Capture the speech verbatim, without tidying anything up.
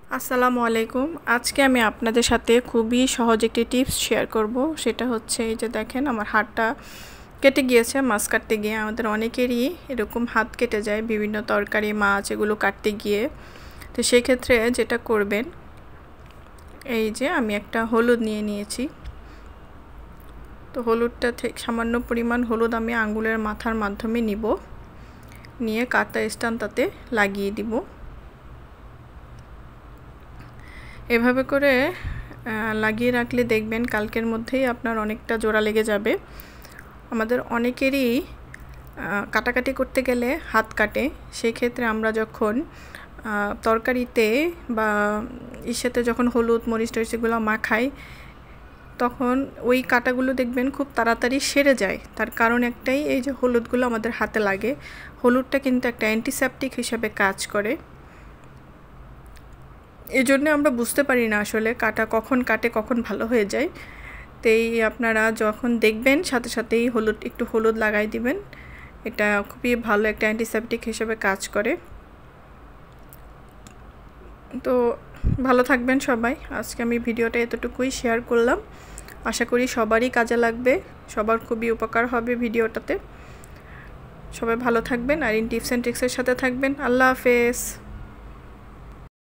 আসসালামু আলাইকুম। আজকে আমি আপনাদের সাথে খুবই সহজ একটি টিপস শেয়ার করব। সেটা হচ্ছে এই যে দেখেন আমার হাতটা কেটে গিয়েছে মাছ কাটতে গিয়ে। আমাদের অনেকেরই এরকম হাত কেটে যায় বিভিন্ন তরকারি মাছ এগুলো কাটতে গিয়ে। তো সেই ক্ষেত্রে যেটা করবেন, এই যে আমি একটা হলুদ নিয়ে নিয়েছি। তো হলুদটা থেকে সামান্য পরিমাণ হলুদ আমি আঙ্গুলের মাথার মাধ্যমে নিব, নিয়ে কাটা স্টানটাতে লাগিয়ে দিব। এভাবে করে লাগিয়ে রাখলে দেখবেন কালকের মধ্যেই আপনার অনেকটা জোড়া লেগে যাবে। আমাদের অনেকেরই কাটাকাটি করতে গেলে হাত কাটে। সেই ক্ষেত্রে আমরা যখন তরকারিতে বা ইসেতে যখন হলুদ মরিচ টরিচ এগুলো মাখাই, তখন ওই কাটাগুলো দেখবেন খুব তাড়াতাড়ি সেরে যায়। তার কারণ একটাই, এই যে হলুদগুলো আমাদের হাতে লাগে। হলুদটা কিন্তু একটা অ্যান্টিসেপটিক হিসাবে কাজ করে। এই জন্যে আমরা বুঝতে পারি না আসলে কাটা কখন কাটে কখন ভালো হয়ে যায়। তাই আপনারা যখন দেখবেন সাথে সাথেই হলুদ একটু হলুদ লাগাই দিবেন। এটা খুবই ভালো একটা অ্যান্টিসেপটিক হিসেবে কাজ করে। তো ভালো থাকবেন সবাই। আজকে আমি ভিডিওটা এতটুকুই শেয়ার করলাম। আশা করি সবারই কাজে লাগবে, সবার খুবই উপকার হবে ভিডিওটাতে। সবাই ভালো থাকবেন আর ইন টিপস অ্যান্ড ট্রিক্সের সাথে থাকবেন। আল্লাহ হাফেজ।